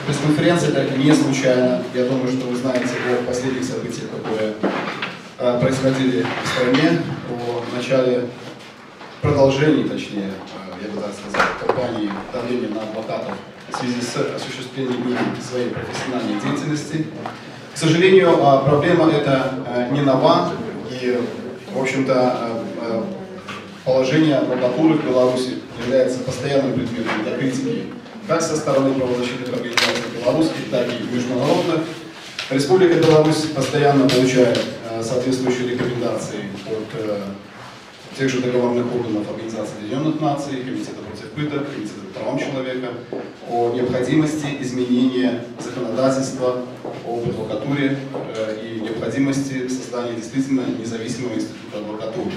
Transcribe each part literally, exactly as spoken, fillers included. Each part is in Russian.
Пресс-конференция это не случайно. Я думаю, что вы знаете о последних событиях, которые э, происходили в стране, о начале, продолжении, точнее, э, я бы так сказал, кампании давления на адвокатов в связи с осуществлением своей профессиональной деятельности. К сожалению, э, проблема эта э, не нова, и, в общем-то, э, положение адвокатуры в Беларуси является постоянным предметом для критики как со стороны правозащитных организаций белорусских, так и международных. Республика Беларусь постоянно получает э, соответствующие рекомендации от э, тех же договорных органов Организации Объединенных Наций, Комитета против пыток, Комитета по правам человека о необходимости изменения законодательства об адвокатуре э, и необходимости создания действительно независимого института адвокатуры.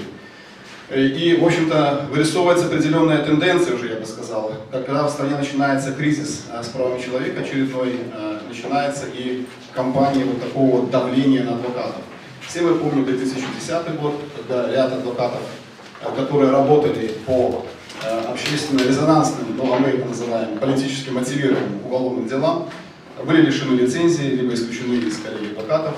И, в общем-то, вырисовывается определенная тенденция, уже я бы сказал, когда в стране начинается кризис с правами человека очередной, начинается и кампания вот такого вот давления на адвокатов. Все мы помним две тысячи десятый год, когда ряд адвокатов, которые работали по общественно-резонансным, ну, а мы это называем политически мотивированным уголовным делам, были лишены лицензии, либо исключены из коллегии адвокатов.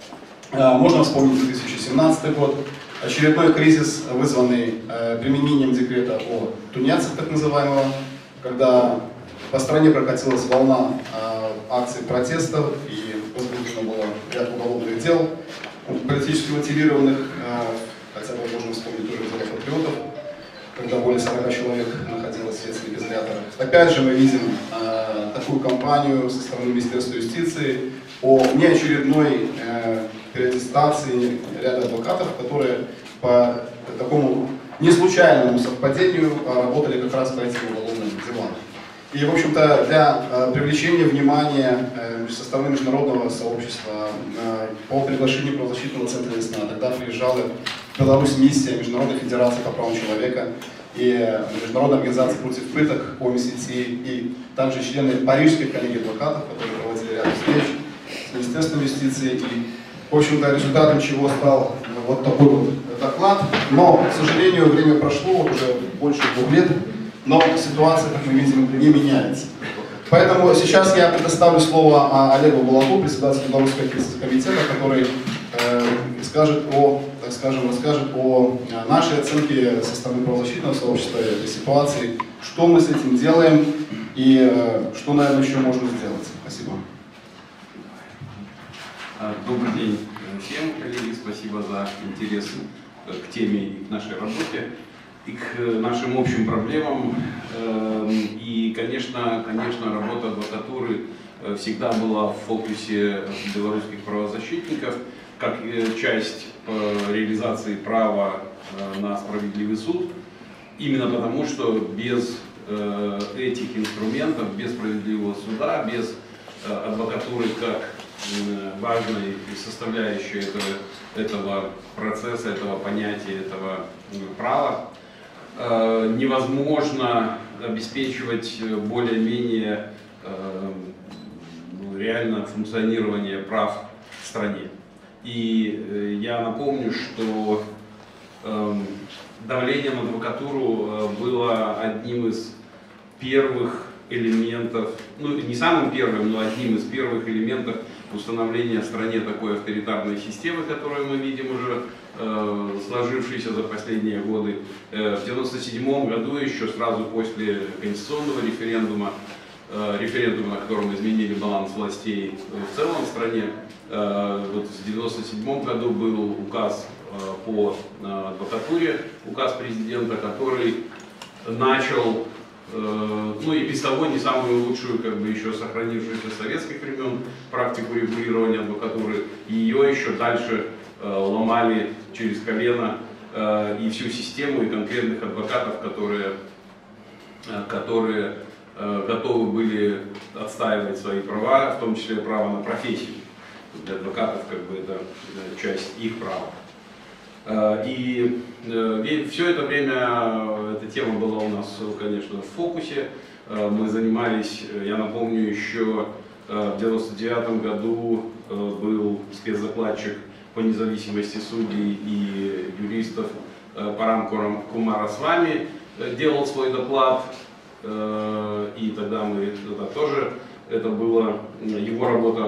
Можно вспомнить две тысячи семнадцатый год. Очередной кризис, вызванный э, применением декрета о тунеядцах, так называемого, когда по стране прокатилась волна э, акций протестов и возбуждено было ряд уголовных дел, политически мотивированных, э, хотя бы можно вспомнить тоже дело патриотов, когда более сорока человек находилось в следственных изоляторах. Опять же мы видим э, такую кампанию со стороны Министерства юстиции о неочередной э, переаттестации ряда адвокатов, которые по такому неслучайному совпадению работали как раз по этим уголовным делам. И, в общем-то, для э, привлечения внимания э, со стороны международного сообщества э, по приглашению правозащитного центра «Весна» тогда приезжала в Беларусь миссия Международной федерации по правам человека и э, Международной организации против пыток о эм эс ти, и также члены Парижской коллегии адвокатов, которые проводили ряд встреч с Министерством юстиции. И, в общем-то, результатом чего стал вот такой вот доклад. Но, к сожалению, время прошло, вот уже больше двух лет, но ситуация, как мы видим, не меняется. Поэтому сейчас я предоставлю слово Олегу Булаку, председателю Белорусского комитета, который э, скажет о, так скажем, расскажет о нашей оценке со стороны правозащитного сообщества этой ситуации, что мы с этим делаем и э, что, наверное, еще можно сделать. Спасибо. Добрый день всем, коллеги, спасибо за интерес к теме и к нашей работе, и к нашим общим проблемам. И, конечно, конечно, работа адвокатуры всегда была в фокусе белорусских правозащитников, как часть реализации права на справедливый суд, именно потому, что без этих инструментов, без справедливого суда, без адвокатуры как важной составляющей этого, этого процесса, этого понятия, этого права, невозможно обеспечивать более-менее реальное функционирование прав в стране. И я напомню, что давление на адвокатуру было одним из первых элементов, ну не самым первым, но одним из первых элементов установления в стране такой авторитарной системы, которую мы видим уже э, сложившейся за последние годы. Э, в девяносто седьмом году, еще сразу после конституционного референдума, э, референдума, на котором изменили баланс властей в целом в стране, э, вот в девяносто седьмом году был указ э, по э, адвокатуре, указ президента, который начал, ну и без того не самую лучшую, как бы еще сохранившуюся с советских времен практику регулирования адвокатуры, и ее еще дальше э, ломали через колено э, и всю систему, и конкретных адвокатов, которые, э, которые э, готовы были отстаивать свои права, в том числе право на профессию. Для адвокатов как бы это э, часть их права. И все это время эта тема была у нас, конечно, в фокусе. Мы занимались, я напомню, еще в девяносто девятом году был спецдокладчик по независимости судей и юристов Парам Кумарасвами, делал свой доклад, и тогда мы тогда тоже Это было, его работа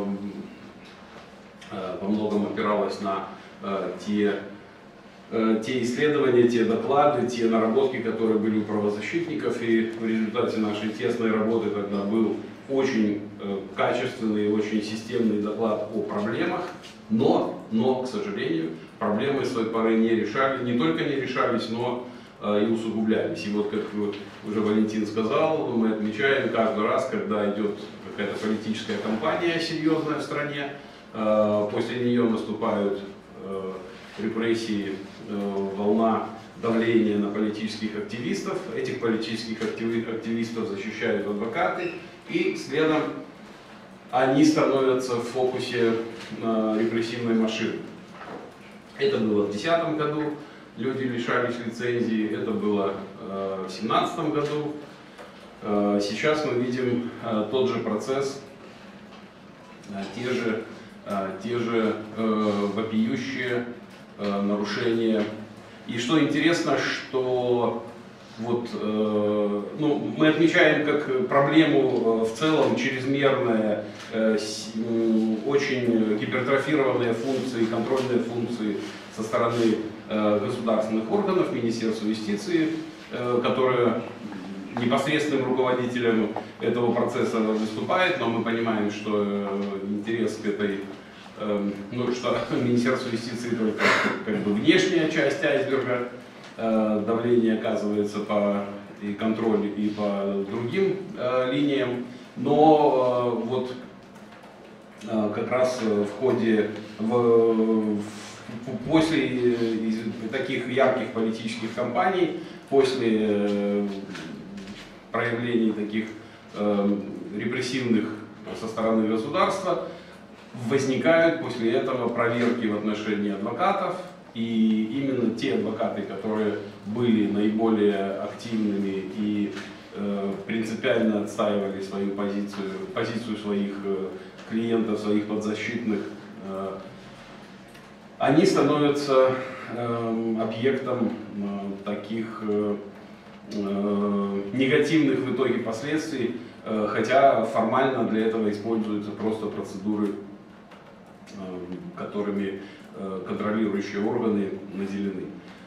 во многом опиралась на те, те исследования, те доклады, те наработки, которые были у правозащитников, и в результате нашей тесной работы тогда был очень качественный, очень системный доклад о проблемах, но, но, к сожалению, проблемы с той поры не решали, не только не решались, но и усугублялись. И вот, как уже Валентин сказал, мы отмечаем каждый раз, когда идет какая-то политическая кампания серьезная в стране, после нее наступают репрессии, волна давления на политических активистов. Этих политических активистов защищают адвокаты, и следом они становятся в фокусе репрессивной машины. Это было в две тысячи десятом году, люди лишались лицензии, это было в две тысячи семнадцатом году. Сейчас мы видим тот же процесс, те же, те же вопиющие нарушения. И что интересно, что вот, ну, мы отмечаем как проблему в целом чрезмерные, очень гипертрофированные функции, контрольные функции со стороны государственных органов, Министерства юстиции, которые непосредственным руководителем этого процесса выступает, но мы понимаем, что интерес к этой, ну, что Министерство юстиции только как бы внешняя часть айсберга, давление оказывается по и контроль и по другим линиям, но вот как раз в ходе, в, после таких ярких политических кампаний, после проявлений таких э, репрессивных со стороны государства, возникают после этого проверки в отношении адвокатов, и именно те адвокаты, которые были наиболее активными и э, принципиально отстаивали свою позицию, позицию своих э, клиентов, своих подзащитных, э, они становятся э, объектом э, таких э, негативных в итоге последствий, хотя формально для этого используются просто процедуры, которыми контролирующие органы наделены.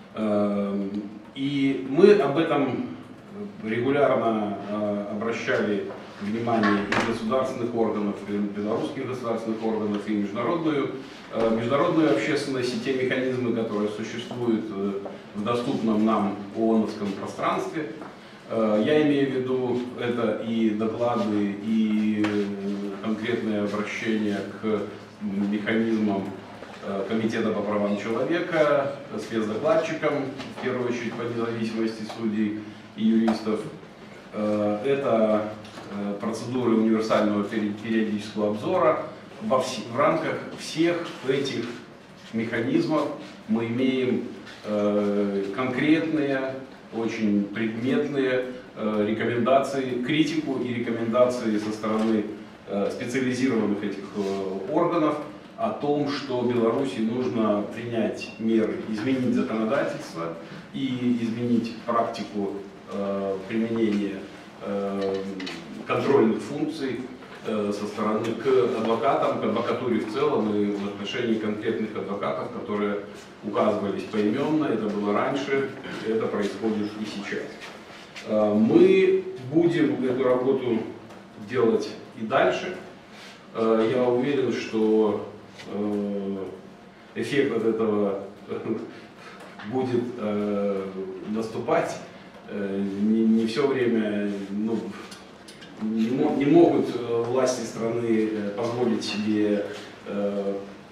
И мы об этом регулярно обращали внимание и государственных органов, и белорусских государственных органов, и международную, международную общественность, и те механизмы, которые существуют в доступном нам ООНовском пространстве. Я имею в виду это и доклады, и конкретные обращения к механизмам Комитета по правам человека, спецдокладчикам, в первую очередь по независимости судей и юристов. Это процедуры универсального периодического обзора. Во вс в рамках всех этих механизмов мы имеем э, конкретные, очень предметные э, рекомендации, критику и рекомендации со стороны э, специализированных этих э, органов о том, что Беларуси нужно принять меры, изменить законодательство и изменить практику э, применения э, контрольных функций э, со стороны к адвокатам, к адвокатуре в целом и в отношении конкретных адвокатов, которые указывались поименно. Это было раньше, это происходит и сейчас. Э, мы будем эту работу делать и дальше. Э, я уверен, что э, эффект от этого будет э, наступать. Э, не, не все время, ну, не, не могут власти страны позволить себе э,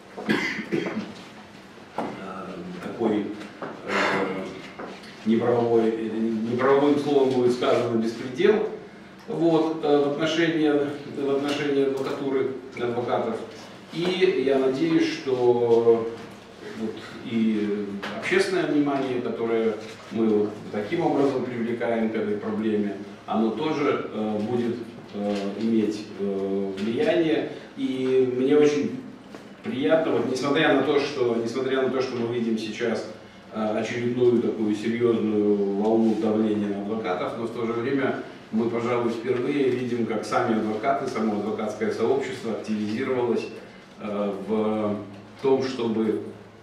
такой э, неправовой, неправовым словом будет сказано беспредел вот, в отношении, в отношении адвокатуры, адвокатов. И я надеюсь, что вот и общественное внимание, которое мы вот таким образом привлекаем к этой проблеме, оно тоже э, будет э, иметь э, влияние. И мне очень приятно, вот, несмотря на то, что, несмотря на то, что мы видим сейчас э, очередную такую серьезную волну давления на адвокатов, но в то же время мы, пожалуй, впервые видим, как сами адвокаты, само адвокатское сообщество активизировалось э, в том, чтобы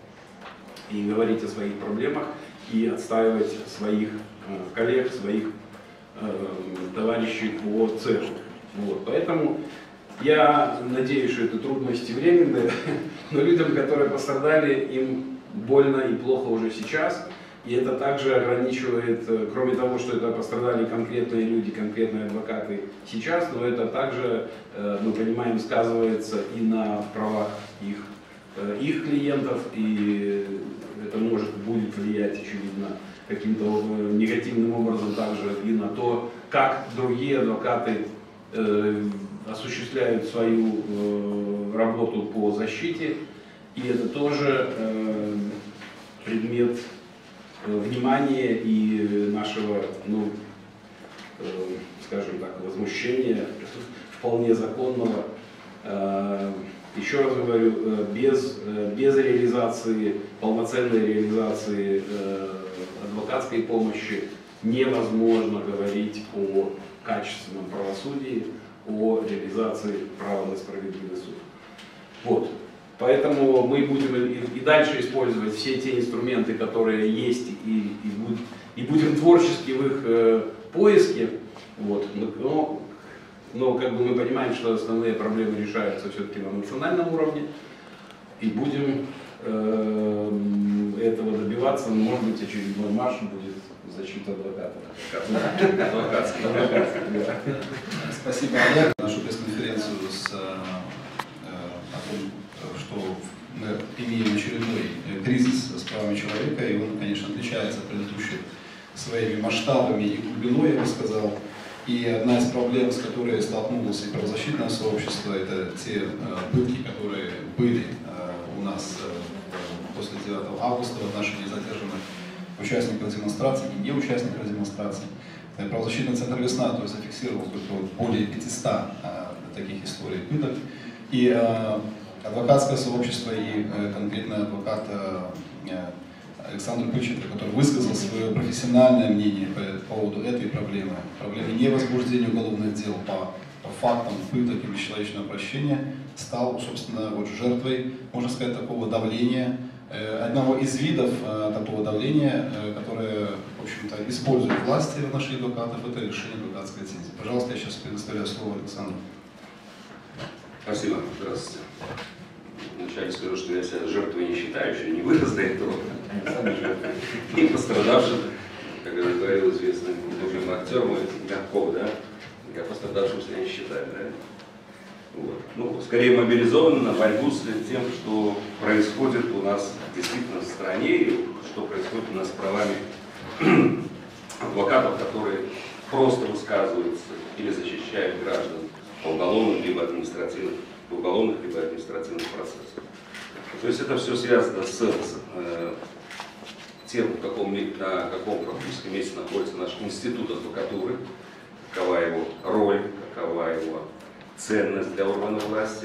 и говорить о своих проблемах, и отстаивать своих э, коллег, своих э, товарищей по цеху. Вот. Поэтому я надеюсь, что это трудности временные, но людям, которые пострадали, им больно и плохо уже сейчас. И это также ограничивает, кроме того, что это пострадали конкретные люди, конкретные адвокаты сейчас, но это также, мы понимаем, сказывается и на правах их, их клиентов, и это может будет влиять, очевидно, каким-то негативным образом также и на то, как другие адвокаты э, осуществляют свою э, работу по защите. И это тоже э, предмет внимания и нашего, ну, э, скажем так, возмущения, вполне законного. Э, еще раз говорю, э, без, э, без реализации, полноценной реализации э, адвокатской помощи невозможно говорить о качественном правосудии, о реализации права на справедливый суд. Вот. Поэтому мы будем и, и дальше использовать все те инструменты, которые есть, и, и, будь, и будем творчески в их э, поиске. Вот. Но, но как бы мы понимаем, что основные проблемы решаются все-таки на национальном уровне. И будем э, этого добиваться. Может быть, очередной марш будет защита адвокатов. Адвокатский. Спасибо, Олег. Нашу пресс-конференцию с о том, что мы имеем очередной кризис с правами человека, и он, конечно, отличается от предыдущих своими масштабами и глубиной, я бы сказал. И одна из проблем, с которой столкнулось и правозащитное сообщество, это те пытки, которые были у нас после девятого августа в отношении задержанных участников демонстраций и не участников демонстраций. Правозащитный центр «Весна» то есть, зафиксировал более пятисот таких историй пыток. И э, адвокатское сообщество и э, конкретно адвокат э, Александр Пыченко, который высказал свое профессиональное мнение по поводу этой проблемы, проблемы невозбуждения уголовных дел по, по фактам пыток и бесчеловечного обращения, стал, собственно, вот, жертвой, можно сказать, такого давления, э, одного из видов э, такого давления, э, которое, в общем-то, используют власти в отношении адвокатов, это решение адвокатской лицензии. Пожалуйста, я сейчас предоставляю слово Александру. Спасибо. Здравствуйте. Вначале скажу, что я себя жертвой не считаю, еще не вырос до этого. И пострадавшим, как говорил известный мужик актер мой, Мягков, да, я пострадавшим себя не считаю, да. Вот. Ну, скорее мобилизован на борьбу с тем, что происходит у нас действительно в стране, и что происходит у нас с правами адвокатов, которые просто высказываются или защищают граждан по уголовным либо административных, по уголовных либо административных процессах. То есть это все связано с, с э, тем, в каком, на каком практическом месте находится наш институт адвокатуры, какова его роль, какова его ценность для органов власти.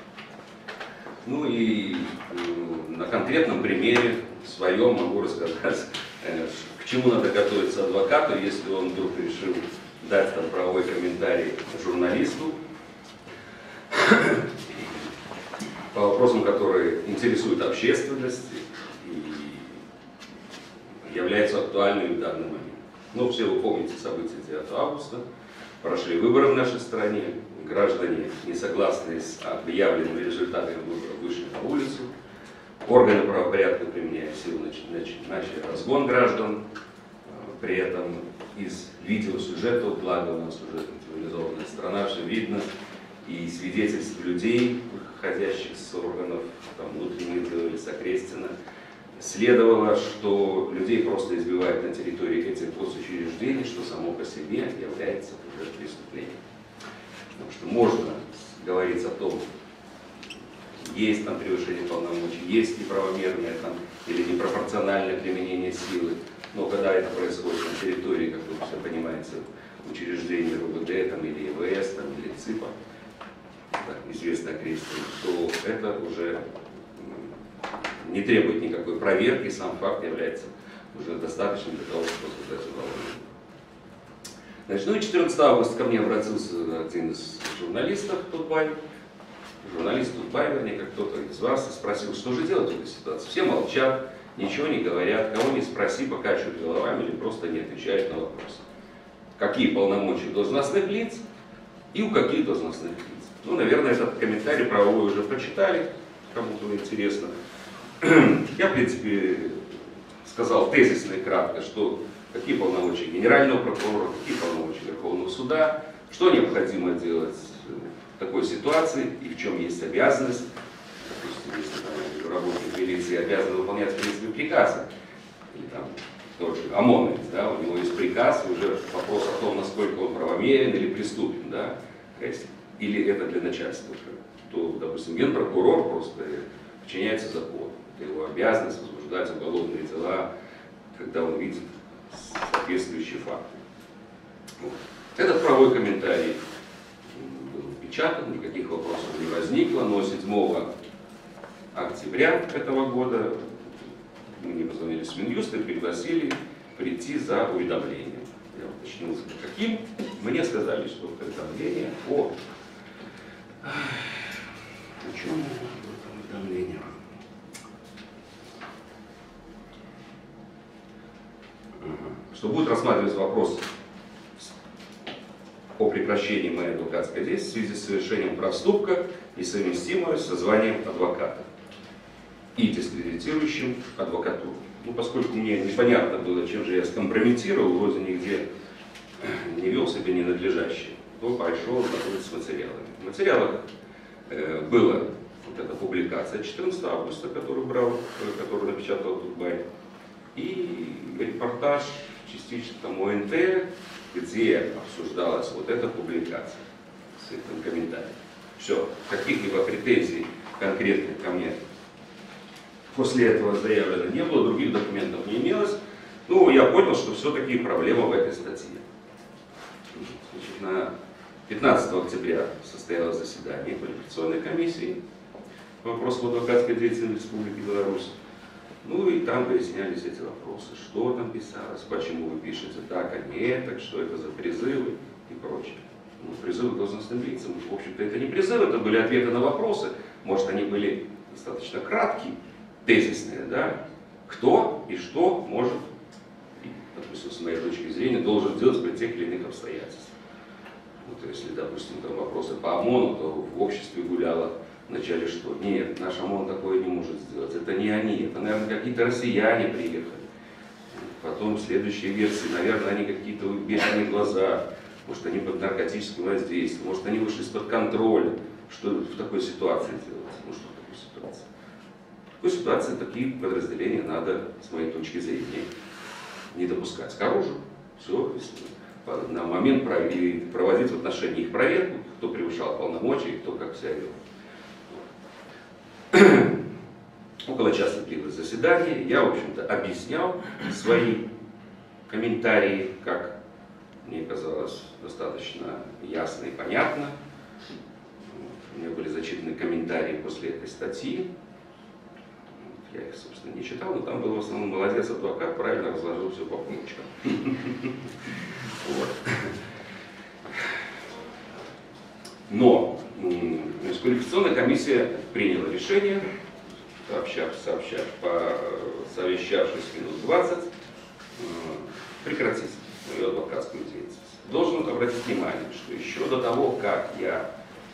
Ну и э, на конкретном примере своем могу рассказать, э, к чему надо готовиться адвокату, если он вдруг решил дать там правовой комментарий журналисту по вопросам, которые интересуют общественность и являются актуальными в данный момент. Ну, все вы помните события девятого августа, прошли выборы в нашей стране, граждане, не согласные с объявленными результатами выборов, вышли на улицу, органы правопорядка, применяя силу, начали разгон граждан, при этом из видеосюжета, благо у нас уже цивилизованная страна, все видно, и свидетельств людей, выходящих с органов там, внутренних дел или с Окрестина, следовало, что людей просто избивают на территории этих госучреждений, что само по себе является уже преступлением. Потому что можно говорить о том, есть там превышение полномочий, есть неправомерное там, или непропорциональное применение силы, но когда это происходит на территории, как вы все понимаете, учреждений РУВД там, или ИВС там, или ЦИПа, так, известная Окрестина, то это уже не требует никакой проверки, сам факт является уже достаточным для того, чтобы создать уголовное. Значит, ну и четырнадцатого августа ко мне обратился один из журналистов Тутбай, журналист Тутбай, вернее, как кто-то из вас, и спросил, что же делать в этой ситуации. Все молчат, ничего не говорят, кого не спроси, покачивают головами или просто не отвечают на вопросы. Какие полномочия должностных лиц и у каких должностных лиц. Ну, наверное, этот комментарий правовой уже прочитали, кому-то интересно. Я, в принципе, сказал тезисно и кратко, что какие полномочия генерального прокурора, какие полномочия Верховного суда, что необходимо делать в такой ситуации и в чем есть обязанность. Допустим, если там, работник милиции обязан выполнять, в принципе, приказы, или там тот же ОМОНовец, да, у него есть приказ, уже вопрос о том, насколько он правомерен или преступен, да, или это для начальства, то, допустим, генпрокурор просто подчиняется закону. Это его обязанность возбуждать уголовные дела, когда он видит соответствующие факты. Вот. Этот правовой комментарий был печатан, никаких вопросов не возникло, но седьмого октября этого года мне позвонили с Минюста и пригласили прийти за уведомлением. Я уточнил, каким. Мне сказали, что уведомление о... О чем это уведомление? Что будет рассматриваться вопрос о прекращении моей адвокатской деятельности в связи с совершением проступка, несовместимого со званием адвоката и дискредитирующим адвокатуру. Ну, поскольку мне непонятно было, чем же я скомпрометировал, вроде нигде не вел себя ненадлежащее, то пошел знакомиться с материалами. В материалах э, была вот эта публикация четырнадцатого августа, которую брал, которую напечатал Тутбай, и репортаж частично там о эн тэ, где обсуждалась вот эта публикация с этим комментарием. Все, каких-либо претензий конкретных ко мне после этого заявлено не было, других документов не имелось. Ну, я понял, что все-таки проблема в этой статье. Значит, на пятнадцатого октября состоялось заседание квалификационной комиссии по вопросу адвокатской деятельности Республики Беларусь. Ну и там выяснялись эти вопросы, что там писалось, почему вы пишете так, а не так, что это за призывы и прочее. Ну, призывы должностным лицам, в общем-то, это не призывы, это были ответы на вопросы, может, они были достаточно краткие, тезисные, да, кто и что может, допустим, с моей точки зрения, должен делать при тех или иных обстоятельствах. Вот, если, допустим, там вопросы по ОМОНу, то в обществе гуляло вначале что? Нет, наш ОМОН такое не может сделать, это не они, это, наверное, какие-то россияне приехали. Потом следующие версии, наверное, они какие-то бешеные глаза, может, они под наркотическим воздействием, может, они вышли из-под контроля. Что в такой ситуации делать? Ну, что в такой ситуации? В такой ситуации такие подразделения надо, с моей точки зрения, не допускать к оружию. Все, на момент проводить в отношении их проверку, кто превышал полномочия, кто как себя вел. Около часа длилось заседание, я, в общем-то, объяснял свои комментарии, как мне казалось, достаточно ясно и понятно. У меня были зачитаны комментарии после этой статьи. Я их, собственно, не читал, но там был в основном молодец адвокат, правильно разложил все по полочкам. Но квалификационная комиссия приняла решение, сообщав, совещавшись минут двадцать, прекратить мою адвокатскую деятельность. Должен обратить внимание, что еще до того, как я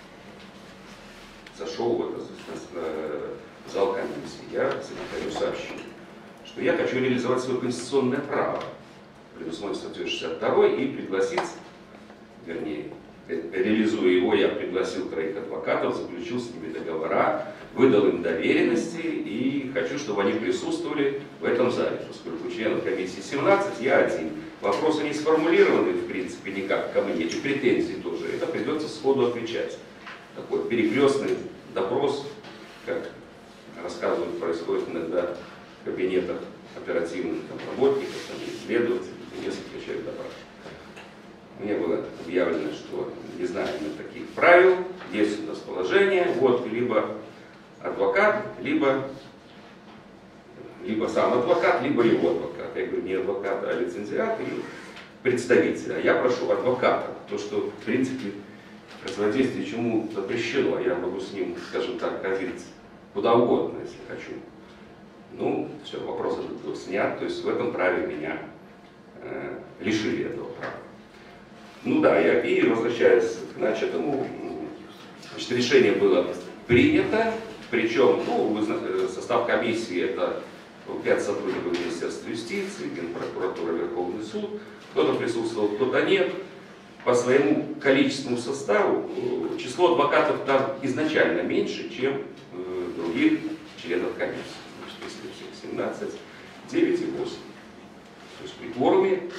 зашел в этот зал комиссии, я секретарю сообщил, что я хочу реализовать свое конституционное право, предусмотрено статьей шестьдесят второй, и пригласить, вернее, реализуя его, я пригласил троих адвокатов, заключил с ними договора, выдал им доверенности и хочу, чтобы они присутствовали в этом зале, поскольку членов комиссии семнадцать, я один. Вопросы не сформулированы, в принципе, никак ко мне, и претензии тоже. Это придется сходу отвечать. Такой перекрестный допрос, как рассказывают, происходит иногда в кабинетах оперативных там, работников, там, исследователей, несколько человек допрашивают. Мне было объявлено, что не знаем мы таких правил, есть у нас положение, вот, либо адвокат, либо, либо сам адвокат, либо его адвокат. Я говорю, не адвокат, а лицензиат, и представителя, а я прошу адвоката. То, что, в принципе, противодействие чему запрещено, я могу с ним, скажем так, ходить куда угодно, если хочу. Ну, все, вопрос этот был снят, то есть в этом праве меня э, лишили этого права. Ну да, я, и возвращаясь к начатому, значит, решение было принято, причем, ну, вы знаете, состав комиссии это пять сотрудников Министерства юстиции, Генпрокуратура, Верховный суд, кто-то присутствовал, кто-то нет. По своему количественному составу число адвокатов там изначально меньше, чем э, других членов комиссии. Значит, если всех семнадцать, девять и восемь. То есть при кворуме э,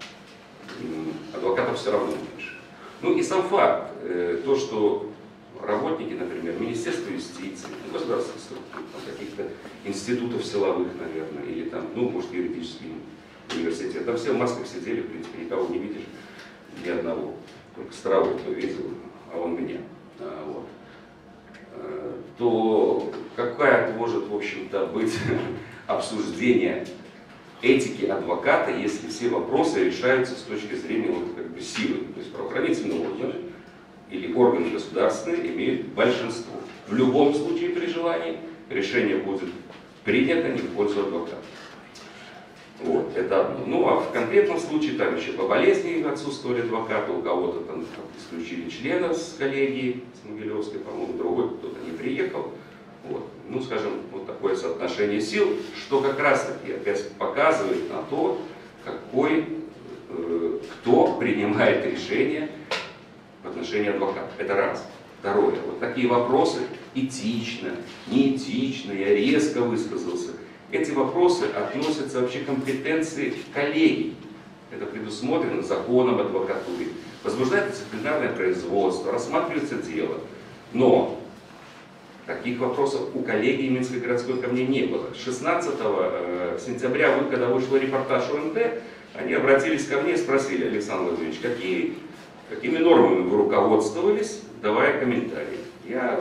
адвокатов все равно меньше. Ну и сам факт, э, то, что работники, например, Министерства юстиции, государственных структур, каких-то институтов силовых, наверное, или там, ну, может, юридический университет, там все в масках сидели, в принципе, никого не видишь, ни одного. Только Старовой, кто видел, а он меня. А, вот. а, то какая может, в общем-то, быть обсуждение этики адвоката, если все вопросы решаются с точки зрения вот, как бы, силы, то есть правоохранительного органа или органы государственные имеют большинство. В любом случае при желании решение будет принято не в пользу адвоката. Вот, это одно. Ну а в конкретном случае там еще по болезни отсутствовали адвокаты, у кого-то там исключили члена с коллегии, с Могилевской, по-моему, другой кто-то не приехал. Вот. Ну, скажем, вот такое соотношение сил, что как раз таки опять показывает на то, какой, э, кто принимает решение в отношении адвоката. Это раз. Второе. Вот такие вопросы, этично, неэтично, я резко высказался. Эти вопросы относятся вообще к компетенции коллегий. Это предусмотрено законом об адвокатуре. Возбуждается дисциплинарное производство, рассматривается дело. Но таких вопросов у коллегии Минской городской ко мне не было. шестнадцатого сентября, когда вышел репортаж ОНТ, они обратились ко мне и спросили: Александр Владимирович, какие, какими нормами вы руководствовались, давая комментарии. Я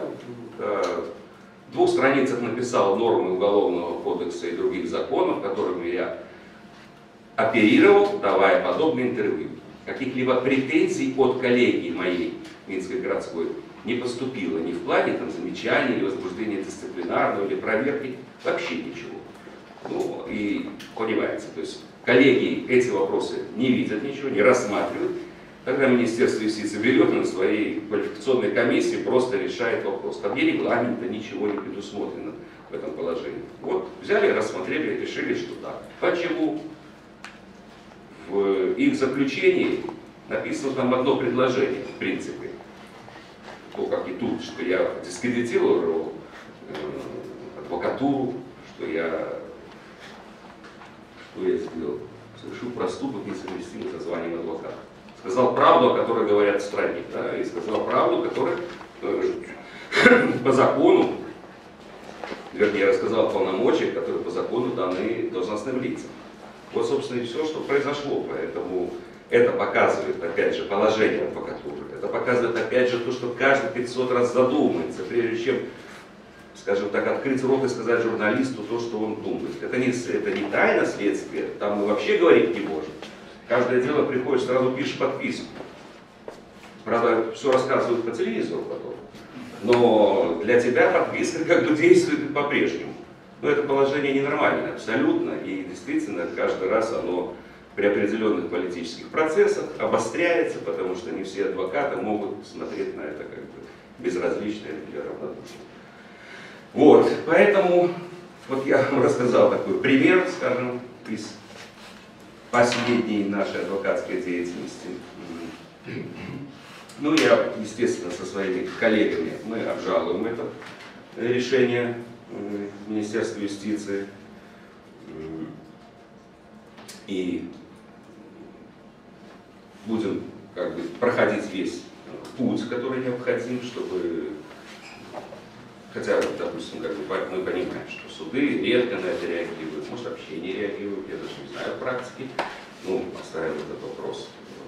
в двух страницах написал нормы Уголовного кодекса и других законов, которыми я оперировал, давая подобные интервью. Каких-либо претензий от коллегии моей Минской городской не поступило ни в плане там, замечаний, или возбуждения дисциплинарного, или проверки, вообще ничего. Ну и понимаете, то есть коллеги эти вопросы не видят ничего, не рассматривают. Тогда Министерство юстиции берет на своей квалификационной комиссии, просто решает вопрос. Там ни регламента, ничего не предусмотрено в этом положении. Вот взяли, рассмотрели, решили, что так. Почему? В их заключении написано там одно предложение, в принципе. То, как и тут, что я дискредитировал э, адвокатуру, что я, что я сделал, совершил проступок, несовместимый со званием адвоката. Сказал правду, о которой говорят в стране, да, и сказал правду, которая э, по закону, вернее, рассказал полномочия, которые по закону даны должностным лицам. Вот, собственно, и все, что произошло. Поэтому это показывает, опять же, положение адвокатуры. Это показывает, опять же, то, что каждый пятьсот раз задумается, прежде чем, скажем так, открыть рот и сказать журналисту то, что он думает. Это не, это не тайна следствия, там мы вообще говорить не можем. Каждое дело приходит, сразу пишешь подписку. Правда, все рассказывают по телевизору потом. Но для тебя подписка как бы действует по-прежнему. Но это положение ненормальное абсолютно. И действительно, каждый раз оно при определенных политических процессах обостряется, потому что не все адвокаты могут смотреть на это как бы безразлично или равнодушно. Вот, поэтому вот я вам рассказал такой пример, скажем, из последней нашей адвокатской деятельности. Ну, я, естественно, со своими коллегами мы обжалуем это решение Министерства юстиции. И будем как бы проходить весь путь, который необходим, чтобы, хотя, допустим, как бы мы понимаем, что суды редко на это реагируют, может вообще не реагируют, я даже не знаю практики, ну, оставим этот вопрос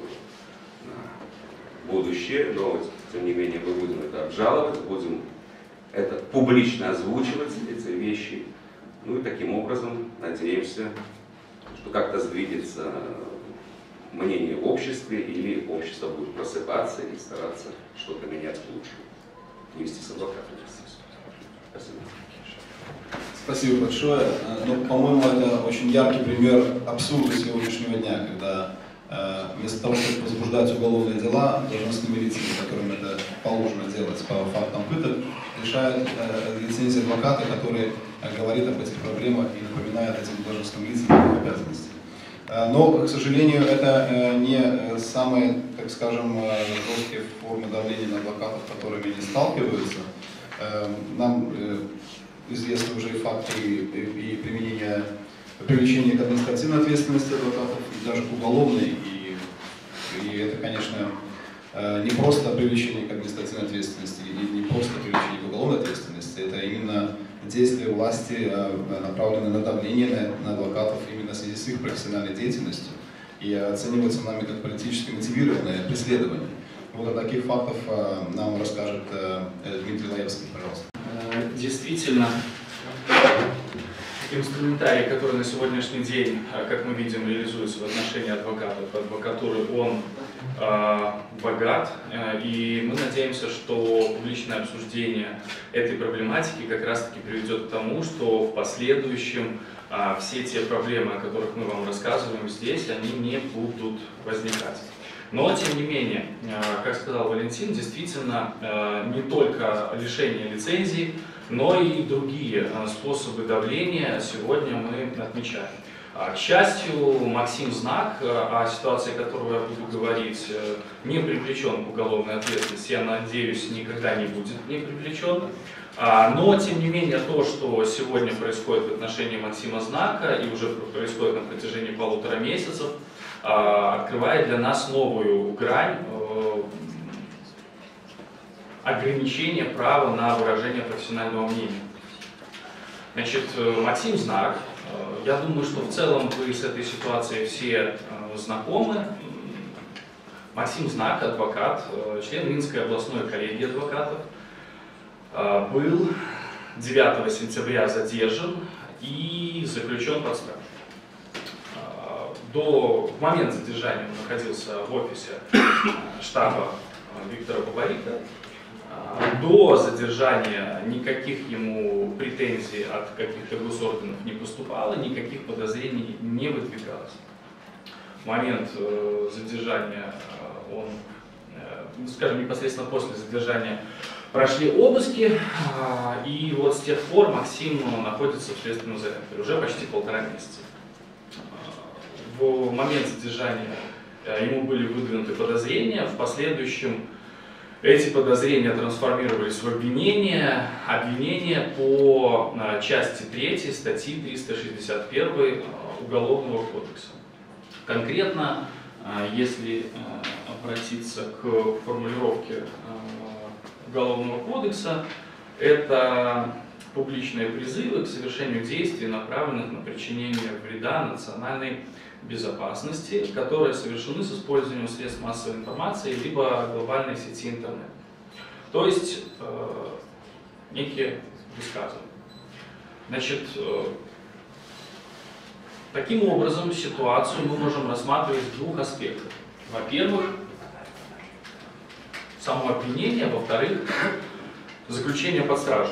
на будущее, но тем не менее мы будем это обжаловать, будем это публично озвучивать, эти вещи, ну и таким образом надеемся, что как-то сдвинется мнение в обществе, или общество будет просыпаться и стараться что-то менять к лучшему. Не вести с адвокатом. Спасибо. Спасибо большое. Ну, по-моему, это очень яркий пример абсурда сегодняшнего дня, когда э, вместо того, чтобы возбуждать уголовные дела должностными лицами, которым это положено делать по фактам пыток, решает э, лицензия адвоката, который э, говорит об этих проблемах и напоминает этим должностным лицам их обязанности. Э, но, к сожалению, это э, не самые, так скажем, э, жесткие формы давления на адвокатов, с которыми они сталкиваются. Э, нам э, известны уже и факты и, и, и применения, привлечения к административной ответственности адвокатов, и даже к уголовной. И, и это, конечно, не просто привлечение к административной ответственности, и не просто привлечение к уголовной ответственности, это именно действия власти, направленные на давление на, на адвокатов именно в связи с их профессиональной деятельностью, и оцениваются нами как политически мотивированное преследование. Вот о таких фактах нам расскажет Дмитрий Лаевский, пожалуйста. Действительно, инструментарий, который на сегодняшний день, как мы видим, реализуется в отношении адвокатов, адвокатуры, он э, богат, э, и мы надеемся, что публичное обсуждение этой проблематики как раз-таки приведет к тому, что в последующем э, все те проблемы, о которых мы вам рассказываем здесь, они не будут возникать. Но, тем не менее, как сказал Валентин, действительно, не только лишение лицензий, но и другие способы давления сегодня мы отмечаем. К счастью, Максим Знак, о ситуации, о которой я буду говорить, не привлечен к уголовной ответственности, я надеюсь, никогда не будет не привлечен. Но, тем не менее, то, что сегодня происходит в отношении Максима Знака и уже происходит на протяжении полутора месяцев, открывает для нас новую грань ограничения права на выражение профессионального мнения. Значит, Максим Знак, я думаю, что в целом вы с этой ситуацией все знакомы. Максим Знак, адвокат, член Минской областной коллегии адвокатов, был девятого сентября задержан и заключен под стражу. До в момент задержания он находился в офисе штаба Виктора Бабарика. До задержания никаких ему претензий от каких-то госорганов не поступало, никаких подозрений не выдвигалось. В момент задержания он, скажем, непосредственно после задержания прошли обыски, и вот с тех пор Максим находится в следственном изоляторе уже почти полтора месяца. В момент задержания ему были выдвинуты подозрения, в последующем эти подозрения трансформировались в обвинения, обвинения по части третьей статьи триста шестьдесят один Уголовного кодекса. Конкретно, если обратиться к формулировке Уголовного кодекса, это публичные призывы к совершению действий, направленных на причинение вреда национальной безопасности, которые совершены с использованием средств массовой информации либо глобальной сети интернет. То есть э, некие высказывания. Значит, э, таким образом ситуацию мы можем рассматривать с двух аспектов. Во-первых, само обвинение, во-вторых, заключение под стражу.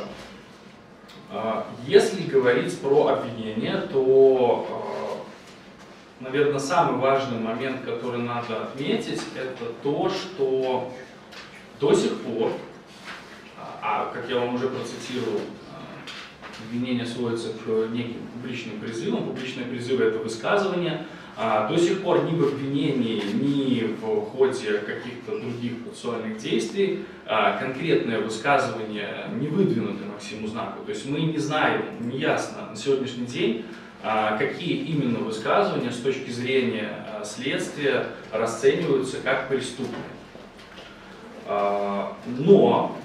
Если говорить про обвинение, то, наверное, самый важный момент, который надо отметить, это то, что до сих пор, а как я вам уже процитировал, обвинение сводится к неким публичным призывам. Публичные призывы — это высказывания. До сих пор ни в обвинении, ни в ходе каких-то других процессуальных действий конкретное высказывание не выдвинуто Максиму Знаку. То есть мы не знаем, не ясно на сегодняшний день, какие именно высказывания с точки зрения следствия расцениваются как преступные. Но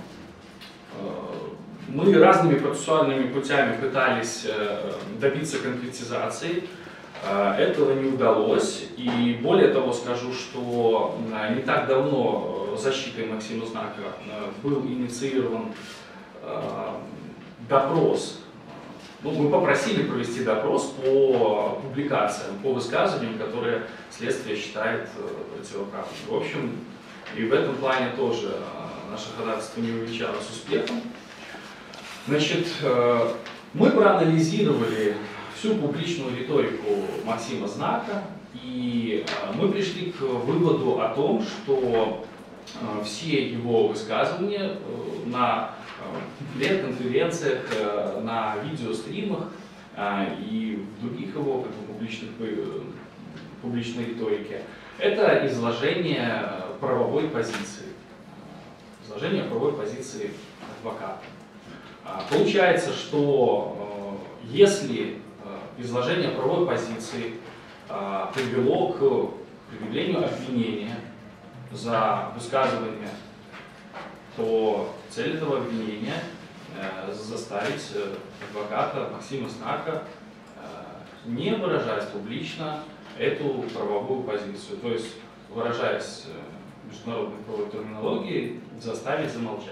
мы разными процессуальными путями пытались добиться конкретизации. Этого не удалось, и более того скажу, что не так давно защитой Максима Знака был инициирован допрос ну, мы попросили провести допрос по публикациям, по высказываниям, которые следствие считает противоправными. В общем, и в этом плане тоже наше ходатайство не увенчалось успехом. Значит, мы проанализировали всю публичную риторику Максима Знака, и мы пришли к выводу о том, что все его высказывания на конференциях, на видеостримах и в других его как бы, публичных, публичной риторике это изложение правовой позиции. Изложение правовой позиции адвоката. Получается, что если изложение правовой позиции привело к предъявлению обвинения за высказывание, то цель этого обвинения заставить адвоката Максима Знака не выражать публично эту правовую позицию, то есть, выражаясь международной правовой терминологией, заставить замолчать.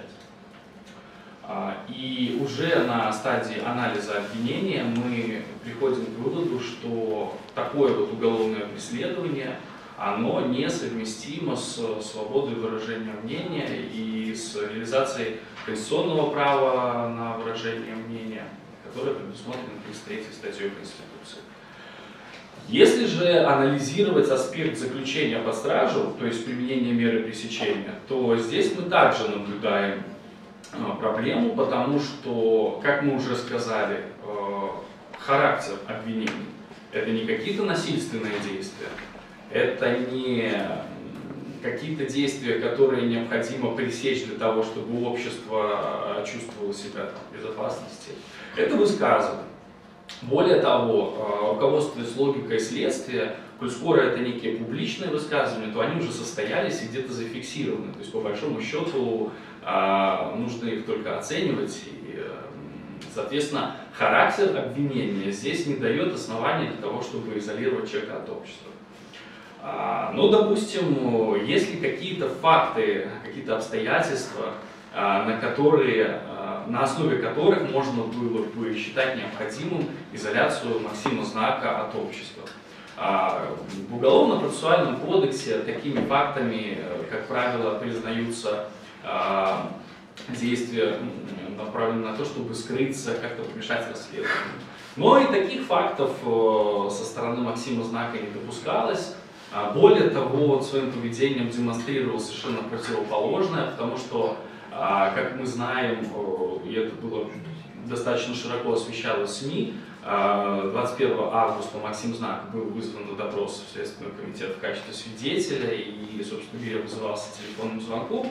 И уже на стадии анализа обвинения мы приходим к выводу, что такое вот уголовное преследование, оно несовместимо с свободой выражения мнения и с реализацией конституционного права на выражение мнения, которое предусмотрено тридцать третьей статьей Конституции. Если же анализировать аспект заключения под стражу, то есть применение меры пресечения, то здесь мы также наблюдаем проблему, потому что, как мы уже сказали, характер обвинений – это не какие-то насильственные действия, это не какие-то действия, которые необходимо пресечь для того, чтобы общество чувствовало себя в безопасности. Это высказывание. Более того, руководствуясь логикой следствия, коль скоро это некие публичные высказывания, то они уже состоялись и где-то зафиксированы. То есть, по большому счету, нужно их только оценивать. И, соответственно, характер обвинения здесь не дает основания для того, чтобы изолировать человека от общества. Ну, допустим, если какие-то факты, какие-то обстоятельства, на которые, на основе которых можно было бы считать необходимым изоляцию Максима Знака от общества. В Уголовно-процессуальном кодексе такими фактами, как правило, признаются действия, направленные на то, чтобы скрыться, как-то помешать расследованию. Но и таких фактов со стороны Максима Знака не допускалось. Более того, он своим поведением демонстрировал совершенно противоположное, потому что, как мы знаем, и это было достаточно широко освещалось в СМИ, двадцать первого августа Максим Знак был вызван на допрос в Следственный комитет в качестве свидетеля и, собственно говоря, вызывался телефонным звонком,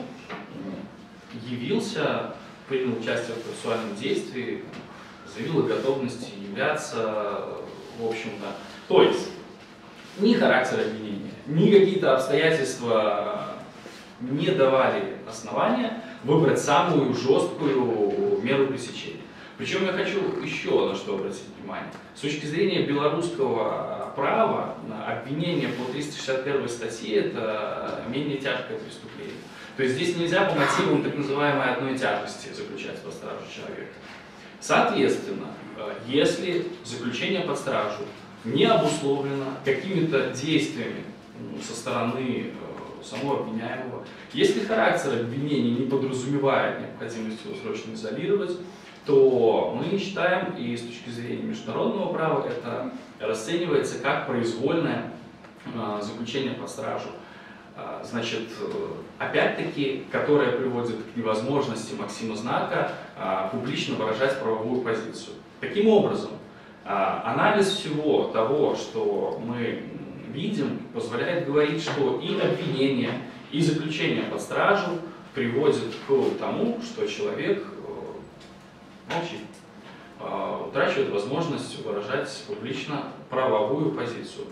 явился, принял участие в процессуальном действии, заявил о готовности являться, в общем-то. То есть, ни характер обвинения, ни какие-то обстоятельства не давали основания выбрать самую жесткую меру пресечения. Причем я хочу еще на что обратить внимание. С точки зрения белорусского права, обвинение по триста шестьдесят первой статье – это менее тяжкое преступление. То есть здесь нельзя по мотивам так называемой одной тяжести заключать под стражу человека. Соответственно, если заключение под стражу не обусловлено какими-то действиями со стороны самого обвиняемого, если характер обвинения не подразумевает необходимость его срочно изолировать, то мы считаем, и с точки зрения международного права, это расценивается как произвольное э, заключение под стражу. Э, значит, опять-таки, которое приводит к невозможности Максима Знака э, публично выражать правовую позицию. Таким образом, э, анализ всего того, что мы видим, позволяет говорить, что и обвинение, и заключение под стражу приводит к тому, что человек молчит, утрачивает возможность выражать публично правовую позицию.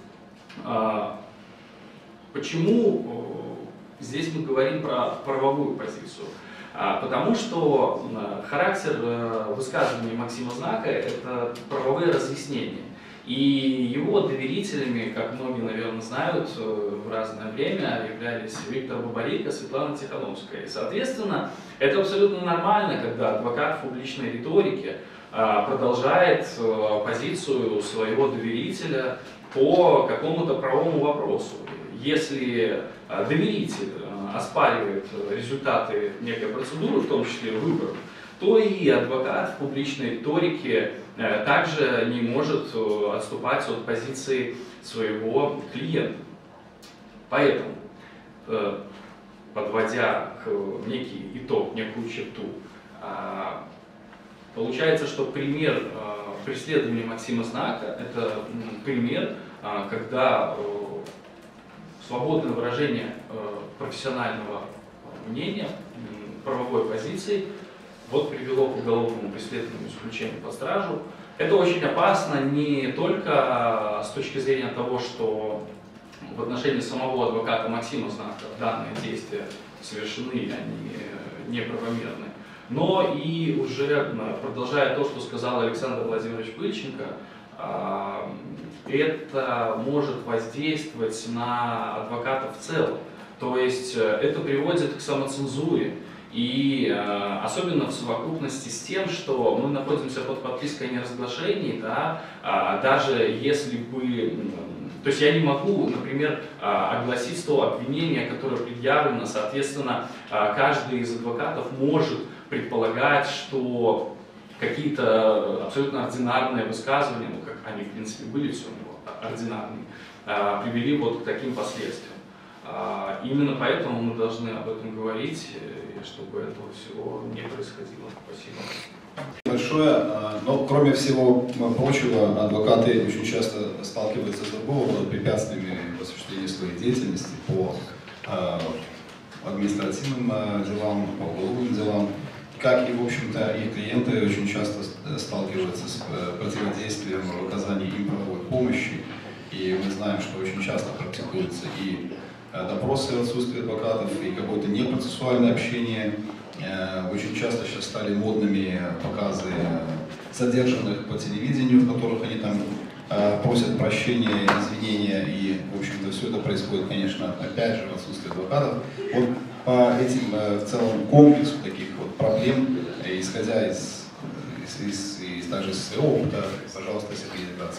Почему здесь мы говорим про правовую позицию? Потому что характер высказывания Максима Знака – это правовые разъяснения. И его доверителями, как многие, наверное, знают, в разное время являлись Виктор Бабарик и Светлана Тихановская. И, соответственно, это абсолютно нормально, когда адвокат в публичной риторике продолжает позицию своего доверителя по какому-то правовому вопросу. Если доверитель оспаривает результаты некой процедуры, в том числе выборов, то и адвокат в публичной риторике также не может отступать от позиции своего клиента. Поэтому, подводя к некий итог, некую черту, получается, что пример преследования Максима Знака – это пример, когда свободное выражение профессионального мнения, правовой позиции вот привело к уголовному преследованию, исключению под стражу. Это очень опасно не только с точки зрения того, что в отношении самого адвоката Максима Знака данные действия совершены, они неправомерны, но и уже продолжая то, что сказал Александр Владимирович Пыльченко, это может воздействовать на адвокатов в целом. То есть это приводит к самоцензуре. И э, особенно в совокупности с тем, что мы находимся под подпиской о неразглашении, да, э, даже если бы, э, то есть я не могу, например, э, огласить сто обвинения, которые предъявлено, соответственно, э, каждый из адвокатов может предполагать, что какие-то абсолютно ординарные высказывания, ну как они в принципе были все у него ординарные, э, привели вот к таким последствиям. Э, именно поэтому мы должны об этом говорить, чтобы этого всего не происходило. Спасибо. Большое. Но кроме всего прочего, адвокаты очень часто сталкиваются с другого рода препятствиями в осуществлении своей деятельности по административным делам, по уголовным делам, как и, в общем-то, их клиенты очень часто сталкиваются с противодействием в оказании им правовой помощи. И мы знаем, что очень часто практикуются и допросы в отсутствии адвокатов, и какое-то непроцессуальное общение. Очень часто сейчас стали модными показы задержанных по телевидению, в которых они там просят прощения, извинения, и, в общем-то, все это происходит, конечно, опять же в отсутствии адвокатов. Вот по этим в целом комплексу таких вот проблем, исходя из, из, из, из даже из своего опыта, пожалуйста, Сергей Дебратский.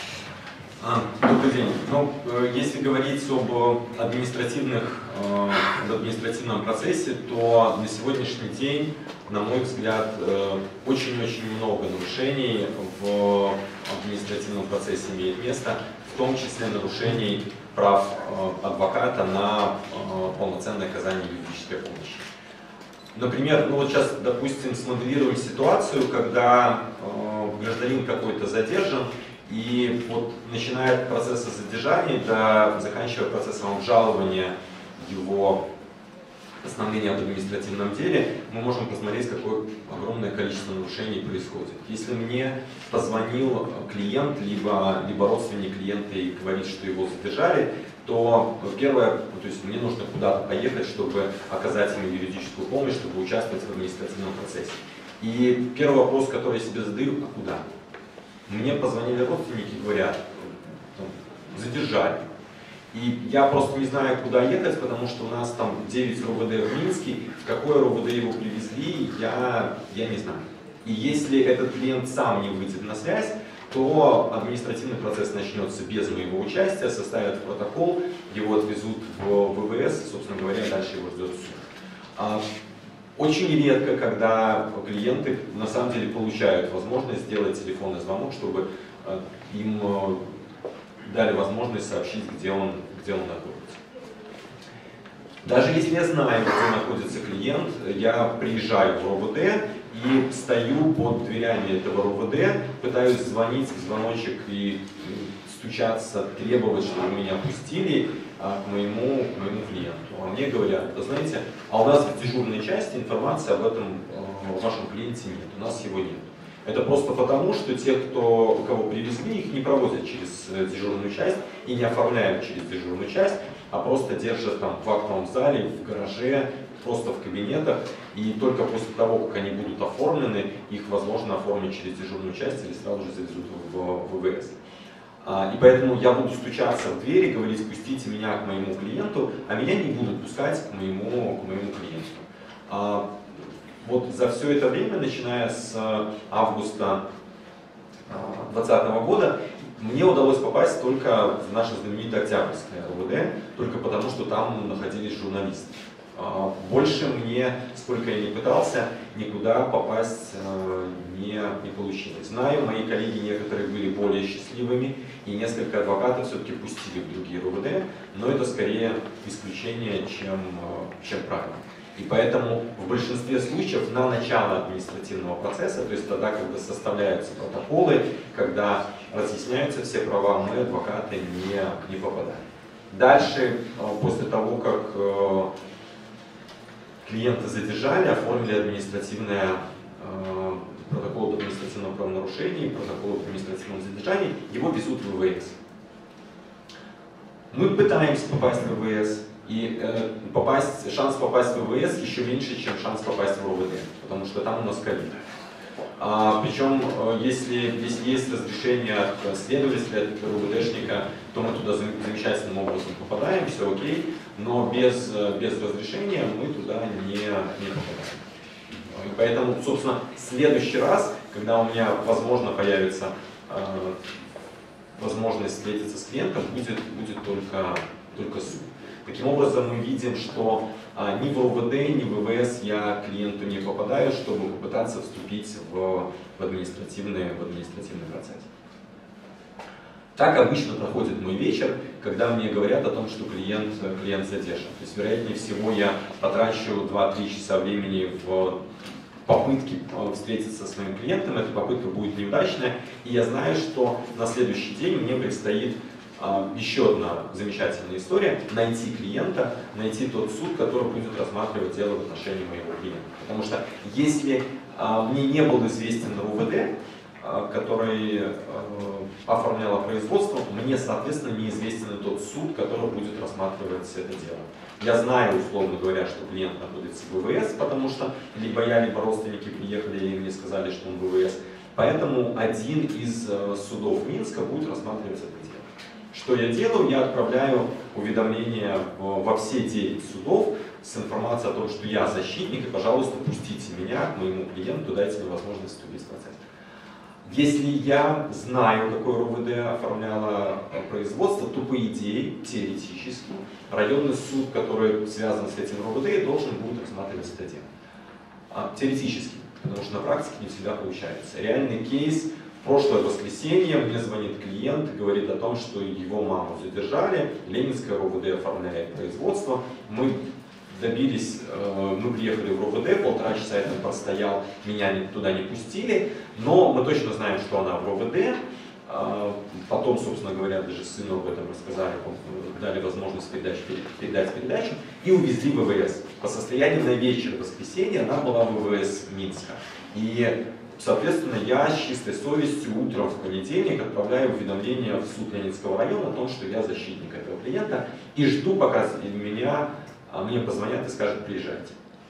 Добрый день. Ну, если говорить об административных, об административном процессе, то на сегодняшний день, на мой взгляд, очень-очень много нарушений в административном процессе имеет место, в том числе нарушений прав адвоката на полноценное оказание юридической помощи. Например, ну вот сейчас, допустим, смоделируем ситуацию, когда гражданин какой-то задержан, и вот начиная от процесса задержания, до заканчивая процессом обжалования его постановления об административном деле, мы можем посмотреть, какое огромное количество нарушений происходит. Если мне позвонил клиент, либо, либо родственник клиента и говорит, что его задержали, то первое, то есть мне нужно куда-то поехать, чтобы оказать ему юридическую помощь, чтобы участвовать в административном процессе. И первый вопрос, который я себе задаю, а куда? Мне позвонили родственники и говорят, задержали. И я просто не знаю, куда ехать, потому что у нас там девять РОВД в Минске, в какое РОВД его привезли, я, я не знаю. И если этот клиент сам не выйдет на связь, то административный процесс начнется без моего участия, составят протокол, его отвезут в ВВС, и, собственно говоря, дальше его ждет суд. Очень редко, когда клиенты на самом деле получают возможность сделать телефонный звонок, чтобы им дали возможность сообщить, где он, где он находится. Даже если я знаю, где находится клиент, я приезжаю в РОВД и стою под дверями этого РОВД, пытаюсь звонить в звоночек и стучаться, требовать, чтобы меня пустили к моему, к моему клиенту. А мне говорят, вы знаете, а у нас в дежурной части информации об этом о вашем клиенте нет, у нас его нет. Это просто потому, что те, кто, кого привезли, их не проводят через дежурную часть и не оформляют через дежурную часть, а просто держат там в актовом зале, в гараже, просто в кабинетах. И только после того, как они будут оформлены, их возможно оформить через дежурную часть или сразу же завезут в ВВС. И поэтому я буду стучаться в дверь и говорить, пустите меня к моему клиенту, а меня не будут пускать к моему, к моему клиенту. Вот за все это время, начиная с августа две тысячи двадцатого года, мне удалось попасть только в наше знаменитое Октябрьское РУВД, только потому, что там находились журналисты. Больше мне, сколько я ни пытался, никуда попасть не, не получилось. Знаю, мои коллеги некоторые были более счастливыми, и несколько адвокатов все-таки пустили в другие РУВД, но это скорее исключение, чем, чем правило. И поэтому в большинстве случаев на начало административного процесса, то есть тогда, когда составляются протоколы, когда разъясняются все права, мы, адвокаты, не, не попадаем. Дальше, после того, как клиента задержали, оформили административное протокол об административном правонарушении, протокол об административном задержании, его везут в ВВС. Мы пытаемся попасть в ВВС. И э, попасть, шанс попасть в ВВС еще меньше, чем шанс попасть в РУВД, потому что там у нас ковид. А, причем, э, если, если есть разрешение от следователя, от РУВДшника, то мы туда замечательным образом попадаем, все окей, но без, без разрешения мы туда не, не попадаем. И поэтому, собственно, в следующий раз, когда у меня, возможно, появится э, возможность встретиться с клиентом, будет, будет только, только суд. Таким образом, мы видим, что а, ни в РУВД, ни в ВВС я к клиенту не попадаю, чтобы попытаться вступить в, в, административный, в административный процесс. Так обычно проходит мой вечер, когда мне говорят о том, что клиент, клиент задержан. То есть, вероятнее всего, я потрачу два-три часа времени в попытке встретиться с моим клиентом, эта попытка будет неудачная, и я знаю, что на следующий день мне предстоит еще одна замечательная история – найти клиента, найти тот суд, который будет рассматривать дело в отношении моего клиента. Потому что если а, мне не был известен РУВД, а, который а, оформлял производство, мне, соответственно, неизвестен и тот суд, который будет рассматривать это дело. Я знаю, условно говоря, что клиент находится в ВВС, потому что либо я, либо родственники приехали и мне сказали, что он в ВВС. Поэтому один из а, судов Минска будет рассматривать это дело. Что я делаю? Я отправляю уведомления во все девять судов с информацией о том, что я защитник, и, пожалуйста, пустите меня к моему клиенту, дайте мне возможность вступить в процесс. Если я знаю, какое РУВД оформляло производство, то, по идее, теоретически, районный суд, который связан с этим РУВД, должен будет рассматривать это дело. Теоретически, потому что на практике не всегда получается. Реальный кейс. В прошлое воскресенье мне звонит клиент и говорит о том, что его маму задержали, Ленинское РУВД оформляет производство. Мы добились, мы приехали в РУВД, полтора часа я там простоял, меня туда не пустили, но мы точно знаем, что она в РУВД. Потом, собственно говоря, даже сыну об этом рассказали, дали возможность передать, передать передачу и увезли в ВВС. По состоянию на вечер воскресенья она была в ВВС Минска. И соответственно, я с чистой совестью утром в понедельник отправляю уведомление в суд Ленинского района о том, что я защитник этого клиента, и жду, пока меня, мне позвонят и скажут: приезжайте.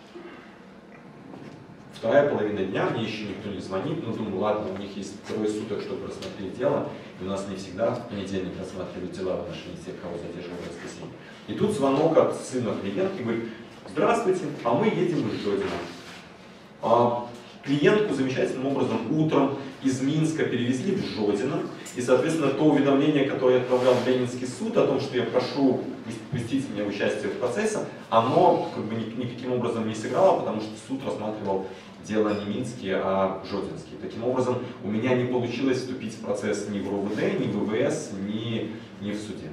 Вторая половина дня, мне еще никто не звонит, но думаю, ладно, у них есть трое суток, чтобы рассмотреть дело, и у нас не всегда в понедельник рассматривают дела в отношении тех, кого задерживают в воскресенье. И тут звонок от сына клиентки, говорит: здравствуйте, а мы едем из Жодина. Клиентку замечательным образом утром из Минска перевезли в Жодино, и, соответственно, то уведомление, которое я отправлял в Ленинский суд о том, что я прошу пустить меня в участие в процессе, оно как бы никаким образом не сыграло, потому что суд рассматривал дело не Минский, а Жодинский. Таким образом, у меня не получилось вступить в процесс ни в РУВД, ни в ВВС, ни, ни в суде.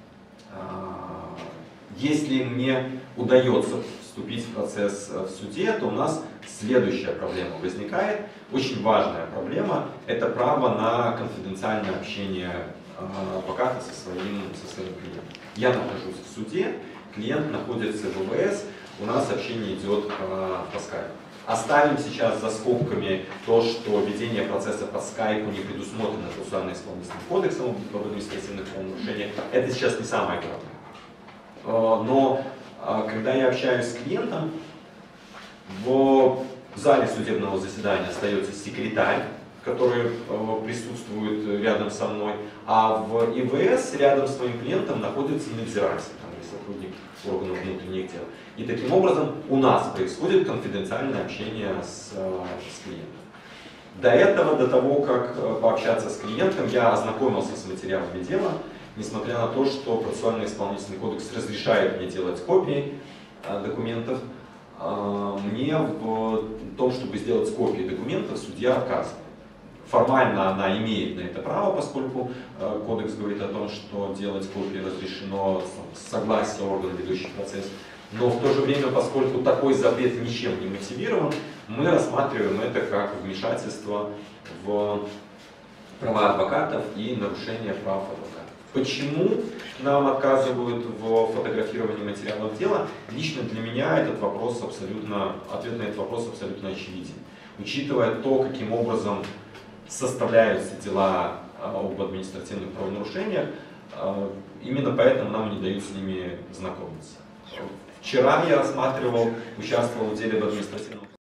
Если мне удается вступить в процесс в суде, то у нас следующая проблема возникает. Очень важная проблема – это право на конфиденциальное общение адвоката со своим, со своим клиентом. Я нахожусь в суде, клиент находится в ВВС, у нас общение идет по, по скайпу. Оставим сейчас за скобками то, что ведение процесса по скайпу не предусмотрено процессуально-исполнительным кодексом об административных правонарушениях. Это сейчас не самое главное. Но когда я общаюсь с клиентом, в зале судебного заседания остается секретарь, которые присутствуют рядом со мной, а в ИВС рядом с моим клиентом находится надзиратель, там, или сотрудник органов внутренних дел. И таким образом у нас происходит конфиденциальное общение с, с клиентом. До этого, до того, как пообщаться с клиентом, я ознакомился с материалами дела, несмотря на то, что процессуальный исполнительный кодекс разрешает мне делать копии документов, мне в том, чтобы сделать копии документов, судья отказывает. Формально она имеет на это право, поскольку кодекс говорит о том, что делать копии разрешено с согласия органа, ведущих процесс. Но в то же время, поскольку такой запрет ничем не мотивирован, мы рассматриваем это как вмешательство в права адвокатов и нарушение прав адвокатов. Почему нам отказывают в фотографировании материалов дела? Лично для меня этот вопрос абсолютно, ответ на этот вопрос абсолютно очевиден. Учитывая то, каким образом составляются дела об административных правонарушениях, именно поэтому нам не дают с ними знакомиться. Вчера я рассматривал, участвовал в деле об административном